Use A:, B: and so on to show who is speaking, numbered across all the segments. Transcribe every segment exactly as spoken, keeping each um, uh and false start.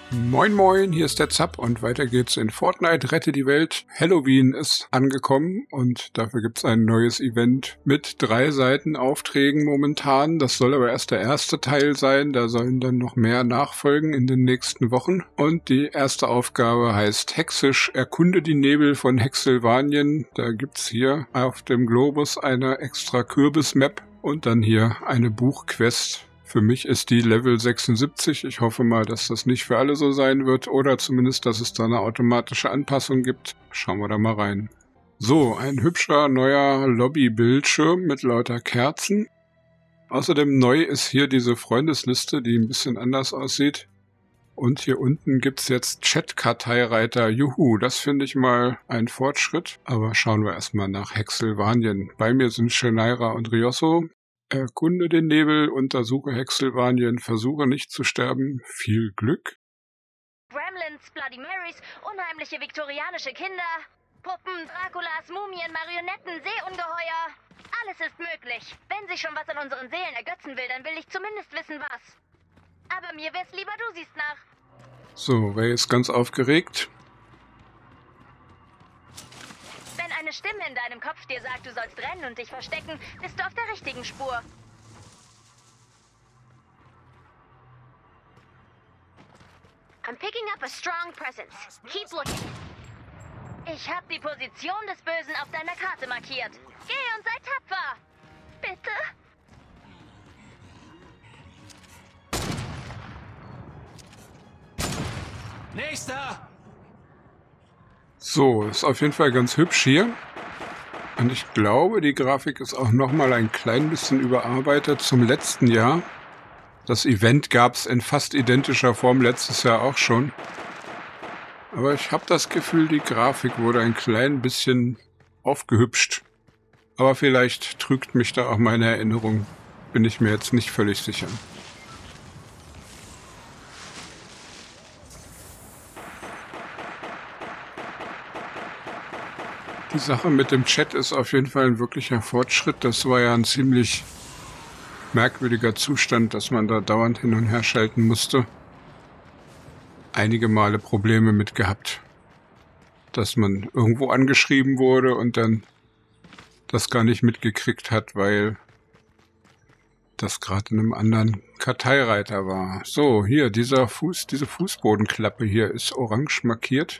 A: Moin moin, hier ist der Zapp und weiter geht's in Fortnite Rette die Welt. Halloween ist angekommen und dafür gibt's ein neues Event mit drei Seiten Aufträgen momentan. Das soll aber erst der erste Teil sein, da sollen dann noch mehr nachfolgen in den nächsten Wochen. Und die erste Aufgabe heißt Hexisch, erkunde die Nebel von Hexylvanien. Da gibt's hier auf dem Globus eine extra Kürbis-Map und dann hier eine Buchquest. Für mich ist die Level sechsundsiebzig. Ich hoffe mal, dass das nicht für alle so sein wird oder zumindest, dass es da eine automatische Anpassung gibt. Schauen wir da mal rein. So, ein hübscher neuer Lobby-Bildschirm mit lauter Kerzen. Außerdem neu ist hier diese Freundesliste, die ein bisschen anders aussieht. Und hier unten gibt's jetzt Chat-Karteireiter. Juhu, das finde ich mal ein Fortschritt. Aber schauen wir erstmal nach Hexylvanien. Bei mir sind Shenaira und Riosso. Erkunde den Nebel, untersuche Hexylvanien, versuche nicht zu sterben. Viel Glück.
B: Gremlins, Bloody Marys, unheimliche viktorianische Kinder, Puppen, Draculas, Mumien, Marionetten, Seeungeheuer. Alles ist möglich. Wenn sich schon was an unseren Seelen ergötzen will, dann will ich zumindest wissen, was. Aber mir wär's lieber, du siehst nach.
A: So, Ray ist ganz aufgeregt.
B: Wenn eine Stimme in deinem Kopf dir sagt, du sollst rennen und dich verstecken, bist du auf der richtigen Spur. I'm picking up a strong presence. Keep looking. Ich habe die Position des Bösen auf deiner Karte markiert. Geh und sei tapfer. Bitte?
C: Nächster!
A: So, ist auf jeden Fall ganz hübsch hier. Und ich glaube, die Grafik ist auch nochmal ein klein bisschen überarbeitet zum letzten Jahr. Das Event gab es in fast identischer Form letztes Jahr auch schon. Aber ich habe das Gefühl, die Grafik wurde ein klein bisschen aufgehübscht. Aber vielleicht trügt mich da auch meine Erinnerung. Bin ich mir jetzt nicht völlig sicher. Die Sache mit dem Chat ist auf jeden Fall ein wirklicher Fortschritt. Das war ja ein ziemlich merkwürdiger Zustand, dass man da dauernd hin und her schalten musste. Einige Male Probleme mit gehabt, dass man irgendwo angeschrieben wurde und dann das gar nicht mitgekriegt hat, weil das gerade in einem anderen Karteireiter war. So, hier, dieser Fuß, diese Fußbodenklappe hier ist orange markiert.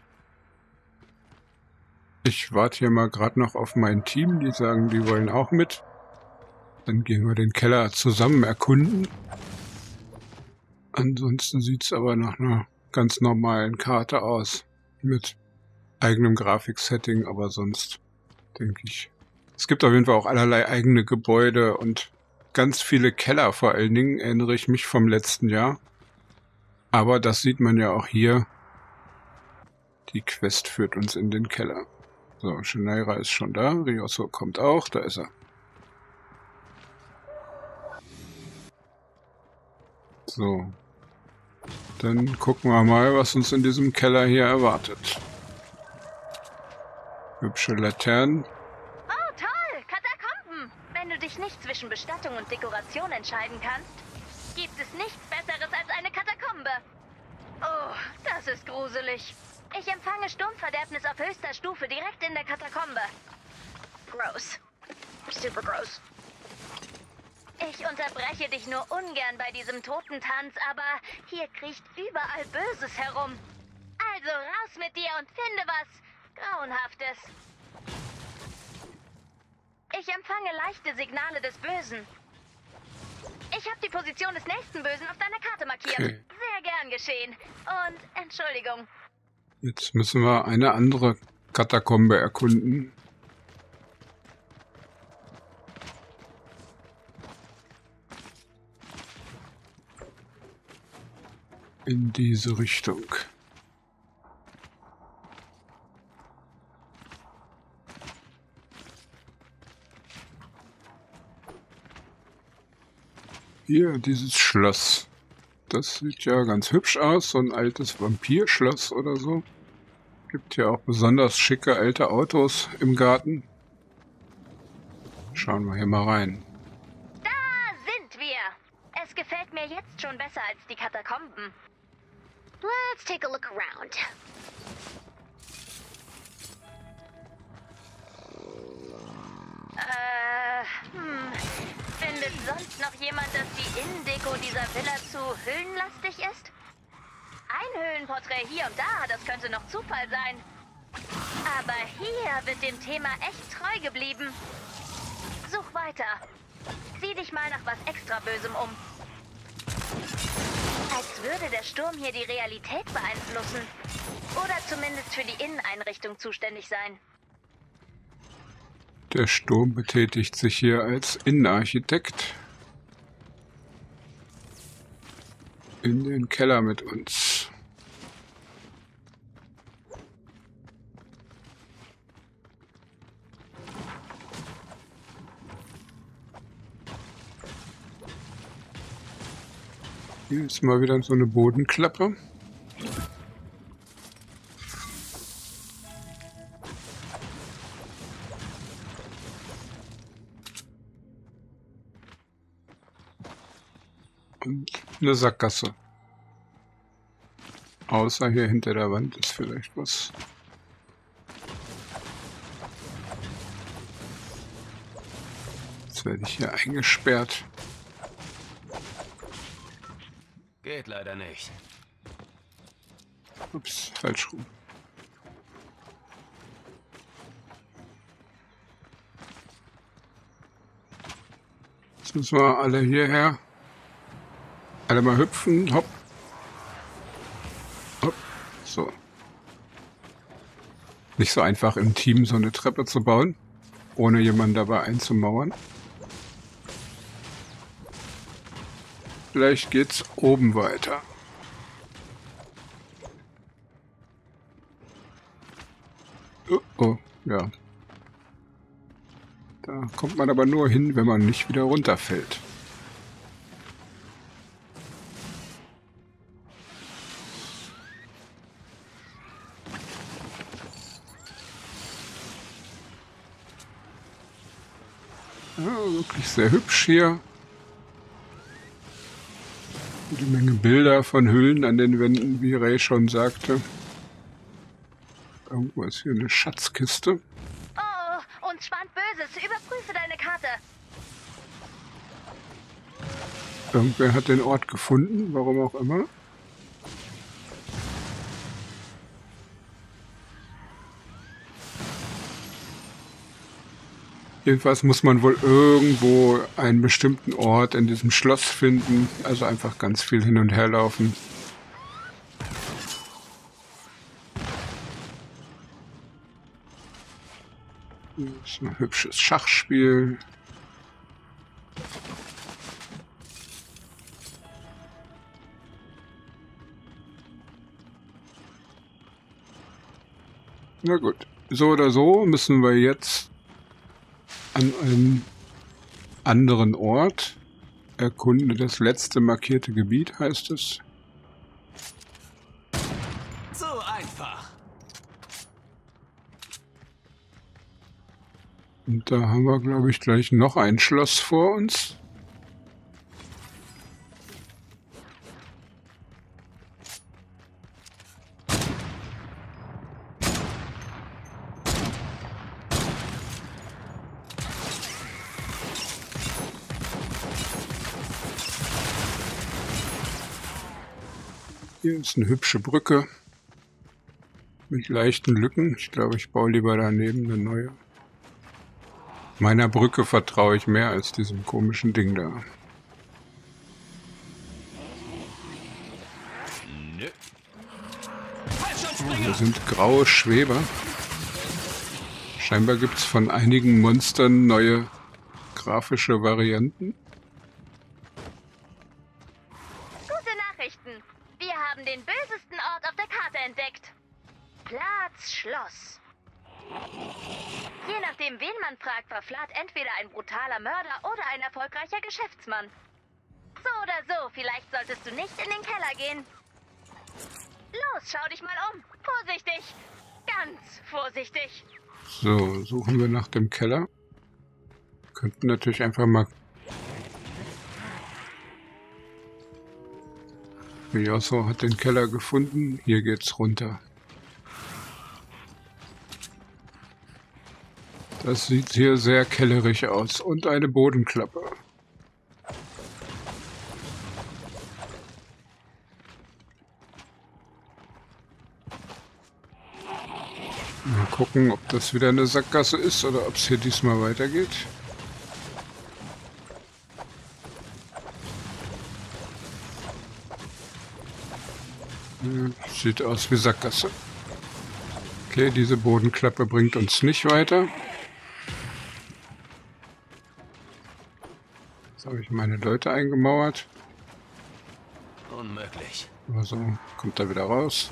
A: Ich warte hier mal gerade noch auf mein Team, die sagen, die wollen auch mit. Dann gehen wir den Keller zusammen erkunden. Ansonsten sieht es aber nach einer ganz normalen Karte aus. Mit eigenem Grafiksetting, aber sonst denke ich. Es gibt auf jeden Fall auch allerlei eigene Gebäude und ganz viele Keller vor allen Dingen, erinnere ich mich vom letzten Jahr. Aber das sieht man ja auch hier. Die Quest führt uns in den Keller. So, Shenaira ist schon da, Riosso kommt auch, da ist er. So, dann gucken wir mal, was uns in diesem Keller hier erwartet. Hübsche Laternen.
B: Oh, toll! Katakomben! Wenn du dich nicht zwischen Bestattung und Dekoration entscheiden kannst, gibt es nichts Besseres als eine Katakombe. Oh, das ist gruselig. Ich empfange Sturmverderbnis auf höchster Stufe direkt in der Katakombe. Gross. Super gross. Ich unterbreche dich nur ungern bei diesem Totentanz, aber hier kriecht überall Böses herum. Also raus mit dir und finde was Grauenhaftes. Ich empfange leichte Signale des Bösen. Ich habe die Position des nächsten Bösen auf deiner Karte markiert.
A: Okay.
B: Sehr gern geschehen. Und Entschuldigung.
A: Jetzt müssen wir eine andere Katakombe erkunden. In diese Richtung. Hier, dieses Schloss. Das sieht ja ganz hübsch aus, so ein altes Vampirschloss oder so. Gibt ja auch besonders schicke alte Autos im Garten. Schauen wir hier mal rein.
B: Da sind wir. Es gefällt mir jetzt schon besser als die Katakomben. Let's take a look around. Äh, hm. Findet sonst noch jemand, dass die Innendeko dieser Villa zu höhlenlastig ist? Ein Höhlenporträt hier und da, das könnte noch Zufall sein. Aber hier wird dem Thema echt treu geblieben. Such weiter. Sieh dich mal nach was extra Bösem um. Als würde der Sturm hier die Realität beeinflussen. Oder zumindest für die Inneneinrichtung zuständig sein.
A: Der Sturm betätigt sich hier als Innenarchitekt in den Keller mit uns. Hier ist mal wieder so eine Bodenklappe. Und eine Sackgasse. Außer hier hinter der Wand ist vielleicht was. Jetzt werde ich hier eingesperrt.
C: Geht leider nicht.
A: Ups, falsch rum. Jetzt müssen wir alle hierher. Alle mal hüpfen, hopp. Hopp, so. Nicht so einfach im Team so eine Treppe zu bauen, ohne jemanden dabei einzumauern. Vielleicht geht's oben weiter. Oh, oh, ja. Da kommt man aber nur hin, wenn man nicht wieder runterfällt. Ja, wirklich sehr hübsch hier. Eine Menge Bilder von Höhlen an den Wänden, wie Ray schon sagte. Irgendwo ist hier eine Schatzkiste.
B: Oh, uns spannt Böses. Überprüfe deine Karte.
A: Irgendwer hat den Ort gefunden, warum auch immer. Jedenfalls muss man wohl irgendwo einen bestimmten Ort in diesem Schloss finden. Also einfach ganz viel hin und her laufen. Hier ist ein hübsches Schachspiel. Na gut, so oder so müssen wir jetzt an einem anderen Ort. Erkunde das letzte markierte Gebiet, heißt es.
C: So einfach.
A: Und da haben wir, glaube ich, gleich noch ein Schloss vor uns. Hier ist eine hübsche Brücke mit leichten Lücken. Ich glaube, ich baue lieber daneben eine neue. Meiner Brücke vertraue ich mehr als diesem komischen Ding da.
C: Nö.
A: Oh, hier sind graue Schweber. Scheinbar gibt es von einigen Monstern neue grafische Varianten.
B: Gute Nachrichten. Wir haben den bösesten Ort auf der Karte entdeckt. Platz Schloss. Je nachdem, wen man fragt, war Vlad entweder ein brutaler Mörder oder ein erfolgreicher Geschäftsmann. So oder so, vielleicht solltest du nicht in den Keller gehen. Los, schau dich mal um. Vorsichtig. Ganz vorsichtig.
A: So, suchen wir nach dem Keller. Könnten natürlich einfach mal Ryoso hat den Keller gefunden. Hier geht's runter. Das sieht hier sehr kellerig aus. Und eine Bodenklappe. Mal gucken, ob das wieder eine Sackgasse ist oder ob es hier diesmal weitergeht. Sieht aus wie Sackgasse. Okay, diese Bodenklappe bringt uns nicht weiter. Jetzt habe ich meine Leute eingemauert.
C: Unmöglich.
A: Also kommt er wieder raus.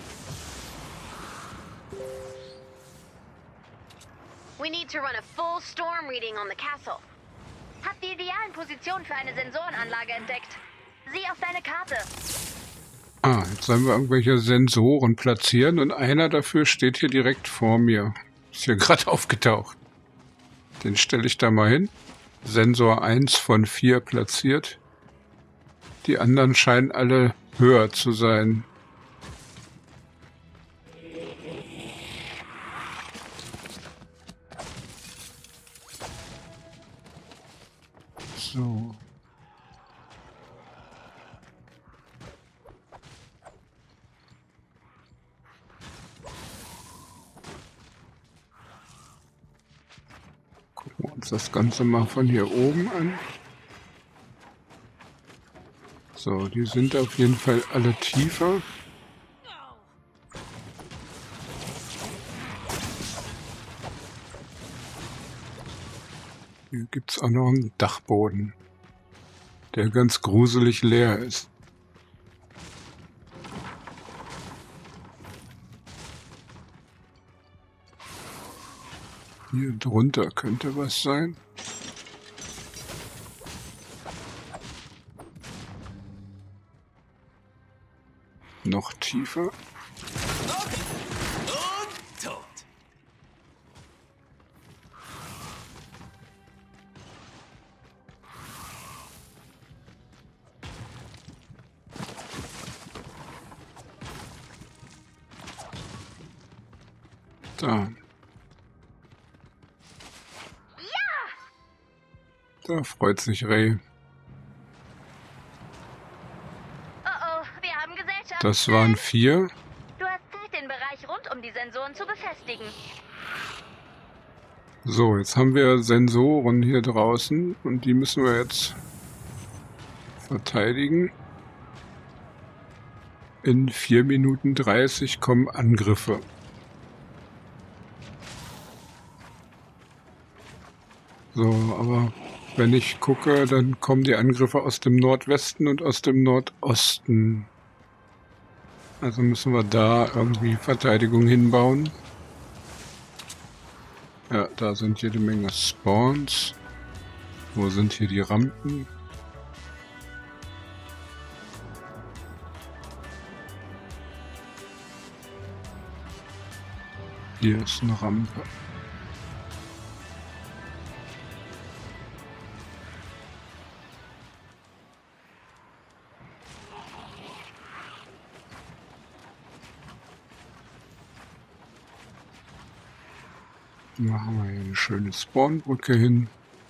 B: We need to run a full storm reading on the castle. Hab die idealen Positionen für eine Sensorenanlage entdeckt. Sieh auf deine Karte.
A: Ah, jetzt sollen wir irgendwelche Sensoren platzieren und einer dafür steht hier direkt vor mir. Ist hier gerade aufgetaucht. Den stelle ich da mal hin. Sensor eins von vier platziert. Die anderen scheinen alle höher zu sein. So. Gucken wir uns das Ganze mal von hier oben an. So, die sind auf jeden Fall alle tiefer. Hier gibt es auch noch einen Dachboden, der ganz gruselig leer ist. Hier drunter könnte was sein. Noch tiefer.
C: Und tot.
A: Da. Da freut sich Ray.
B: Oh oh, wir haben Gesellschaft.
A: Das waren vier.
B: Du hast Zeit, den Bereich rund um die Sensoren zu befestigen.
A: So, jetzt haben wir Sensoren hier draußen und die müssen wir jetzt verteidigen. In vier Minuten dreißig kommen Angriffe. So, aber wenn ich gucke, dann kommen die Angriffe aus dem Nordwesten und aus dem Nordosten. Also müssen wir da irgendwie Verteidigung hinbauen. Ja, da sind jede Menge Spawns. Wo sind hier die Rampen? Hier ist eine Rampe. Machen wir hier eine schöne Spawnbrücke hin.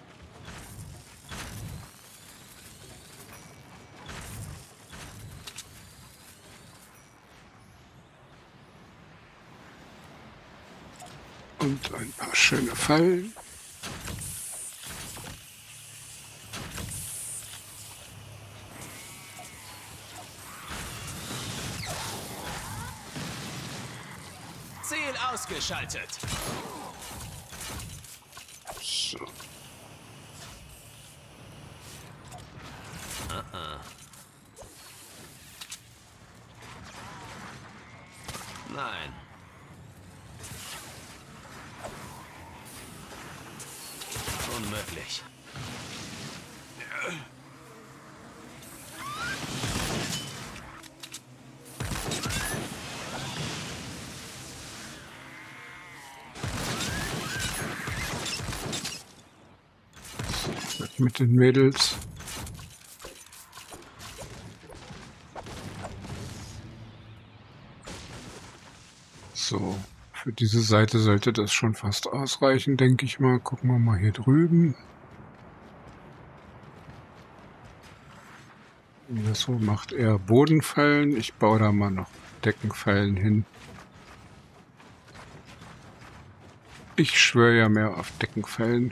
A: Und ein paar schöne Fallen.
C: Ziel ausgeschaltet.
A: So.
C: Uh-uh. Nein. Unmöglich.
A: Mit den Mädels. So, für diese Seite sollte das schon fast ausreichen, denke ich mal. Gucken wir mal hier drüben. So macht er Bodenfallen. Ich baue da mal noch Deckenfallen hin. Ich schwöre ja mehr auf Deckenfallen.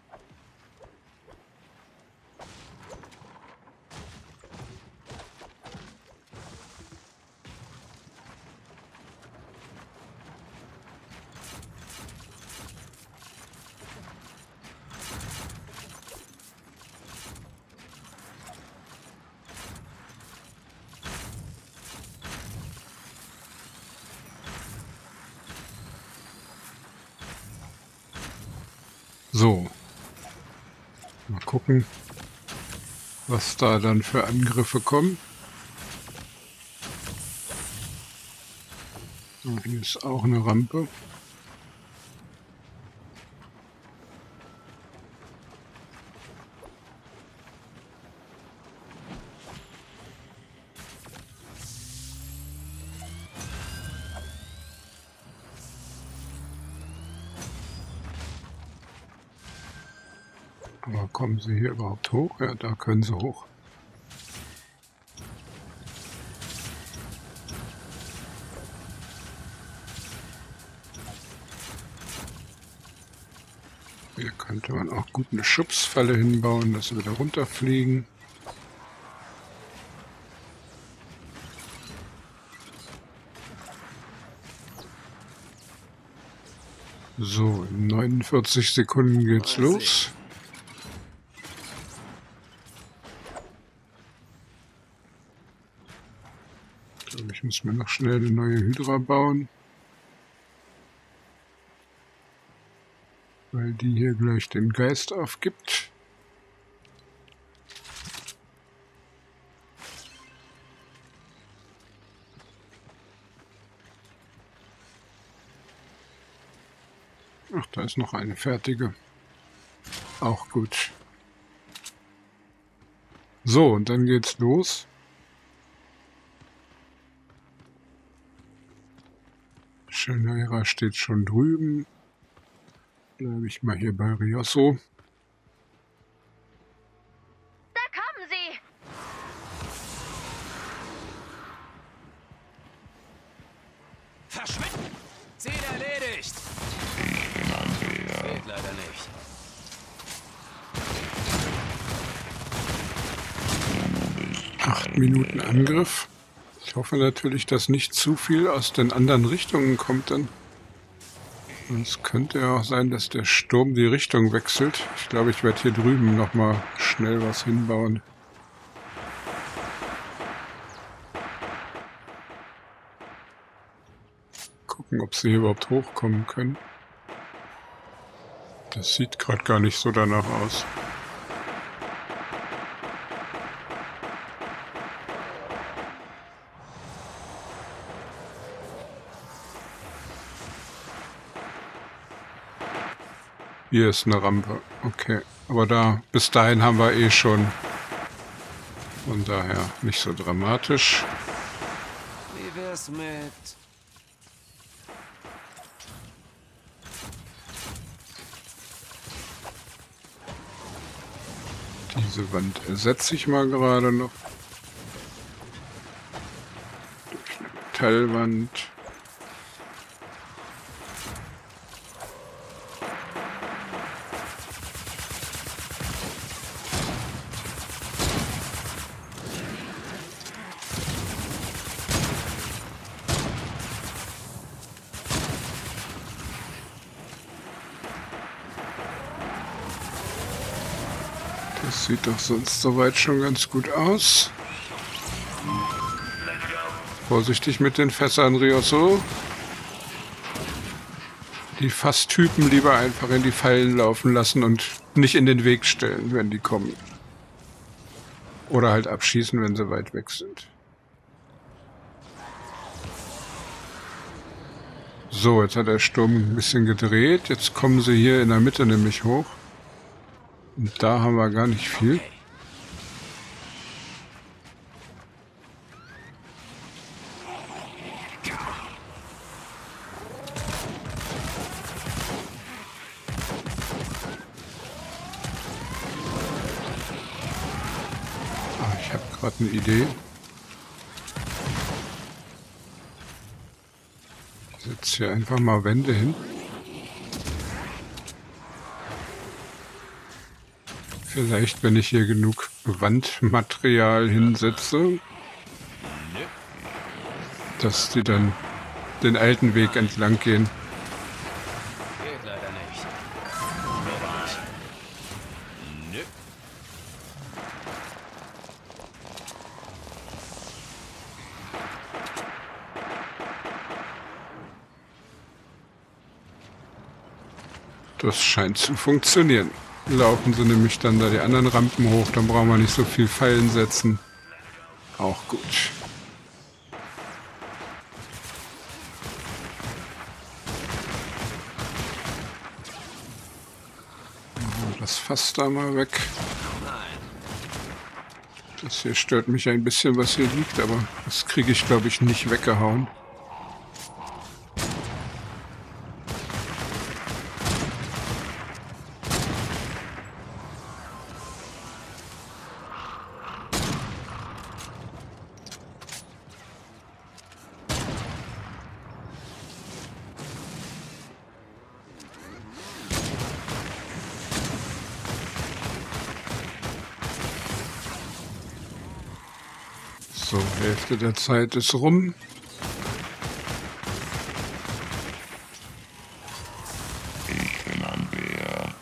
A: So, mal gucken, was da dann für Angriffe kommen. So, hier ist auch eine Rampe. Aber kommen sie hier überhaupt hoch? Ja, da können sie hoch. Hier könnte man auch gut eine Schubsfalle hinbauen, dass sie wieder runterfliegen. So, in neunundvierzig Sekunden geht's los. Ich glaube, ich muss mir noch schnell eine neue Hydra bauen. Weil die hier gleich den Geist aufgibt. Ach, da ist noch eine fertige. Auch gut. So, und dann geht's los. Shanira steht schon drüben. Bleibe ich mal hier bei Riosso.
B: Da kommen sie!
C: Verschwinden! Ziel erledigt! Geht leider nicht.
A: Acht Minuten Angriff. Ich hoffe natürlich, dass nicht zu viel aus den anderen Richtungen kommt dann. Es könnte ja auch sein, dass der Sturm die Richtung wechselt. Ich glaube, ich werde hier drüben nochmal schnell was hinbauen. Gucken, ob sie hier überhaupt hochkommen können. Das sieht gerade gar nicht so danach aus. Hier ist eine Rampe. Okay. Aber da, bis dahin haben wir eh schon. Von daher nicht so dramatisch.
C: Wie wär's mit...
A: Diese Wand ersetze ich mal gerade noch. Durch eine Metallwand. Das sieht doch sonst soweit schon ganz gut aus. Vorsichtig mit den Fässern, Riosso. Die Fasstypen lieber einfach in die Fallen laufen lassen und nicht in den Weg stellen, wenn die kommen. Oder halt abschießen, wenn sie weit weg sind. So, jetzt hat der Sturm ein bisschen gedreht. Jetzt kommen sie hier in der Mitte nämlich hoch. Und da haben wir gar nicht viel. gerade eine Idee. Ich setze hier einfach mal Wände hin. Vielleicht, wenn ich hier genug Wandmaterial hinsetze, dass die dann den alten Weg entlang gehen.
C: Geht leider nicht. Oder nicht. Nö.
A: Das scheint zu funktionieren. Laufen sie nämlich dann da die anderen Rampen hoch, dann brauchen wir nicht so viel Fallen setzen. Auch gut. Das Fass da mal weg. Das hier stört mich ein bisschen, was hier liegt, aber das kriege ich, glaube ich, nicht weggehauen. So, Hälfte der Zeit ist rum.
D: Ich bin ein Bär.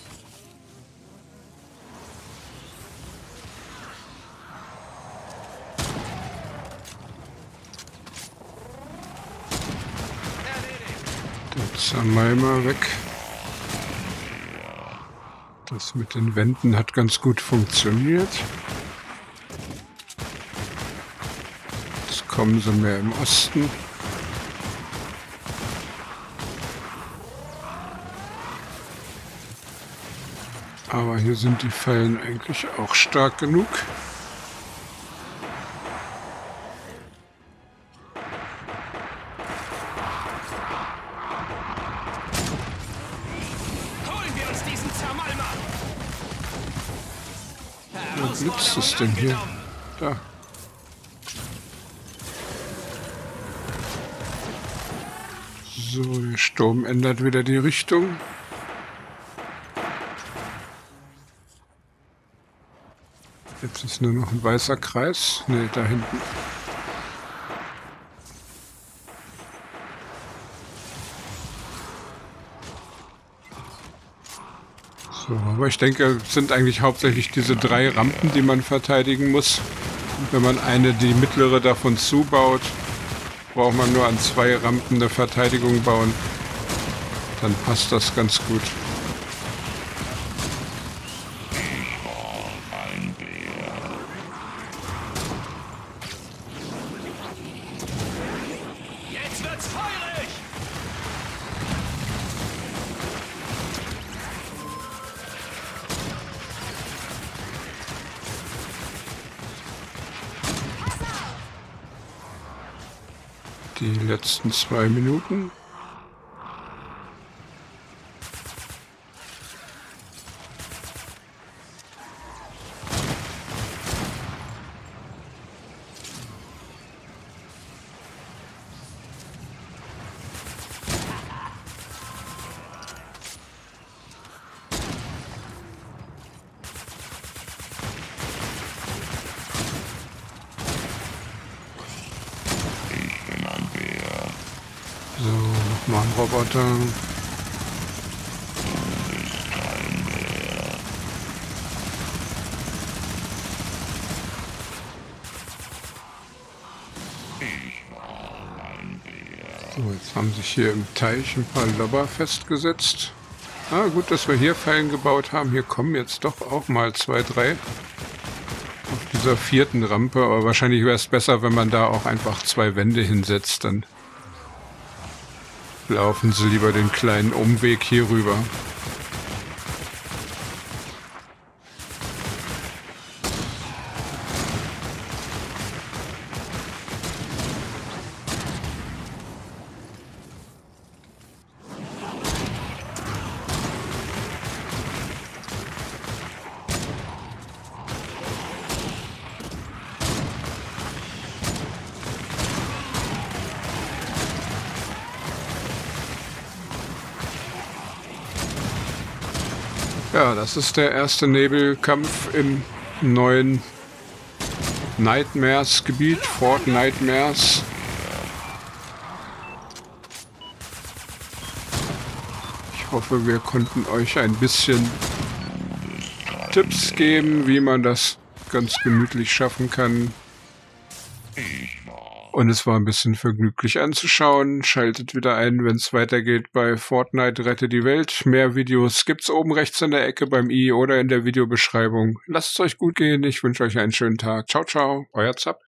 A: Der Zamaimer weg. Das mit den Wänden hat ganz gut funktioniert. Jetzt kommen sie mehr im Osten. Aber hier sind die Fallen eigentlich auch stark genug.
C: Holen wir uns diesen Zermalmer!
A: Wo blitzt es denn hier? Da. So, der Sturm ändert wieder die Richtung. Jetzt ist nur noch ein weißer Kreis. Ne, da hinten. So, aber ich denke, es sind eigentlich hauptsächlich diese drei Rampen, die man verteidigen muss. Und wenn man eine, die mittlere davon zubaut, braucht man nur an zwei Rampen eine Verteidigung bauen. Dann passt das ganz gut.
D: Ein Bär.
C: Jetzt wird's feurig!
A: Die letzten zwei Minuten.
D: Ich bin ein Bär.
A: So, nochmal ein Roboter.
D: Ein Bär. Ich war ein Bär.
A: So, jetzt haben sich hier im Teich ein paar Lobber festgesetzt. Ah, gut, dass wir hier Fallen gebaut haben. Hier kommen jetzt doch auch mal zwei, drei auf dieser vierten Rampe. Aber wahrscheinlich wäre es besser, wenn man da auch einfach zwei Wände hinsetzt. Dann laufen sie lieber den kleinen Umweg hier rüber. Ja, das ist der erste Nebelkampf im neuen Nightmares-Gebiet, Fort Nightmares. Ich hoffe, wir konnten euch ein bisschen Tipps geben, wie man das ganz gemütlich schaffen kann. Und es war ein bisschen vergnüglich anzuschauen. Schaltet wieder ein, wenn es weitergeht bei Fortnite Rette die Welt. Mehr Videos gibt's oben rechts in der Ecke beim i oder in der Videobeschreibung. Lasst es euch gut gehen. Ich wünsche euch einen schönen Tag. Ciao, ciao. Euer Zapp.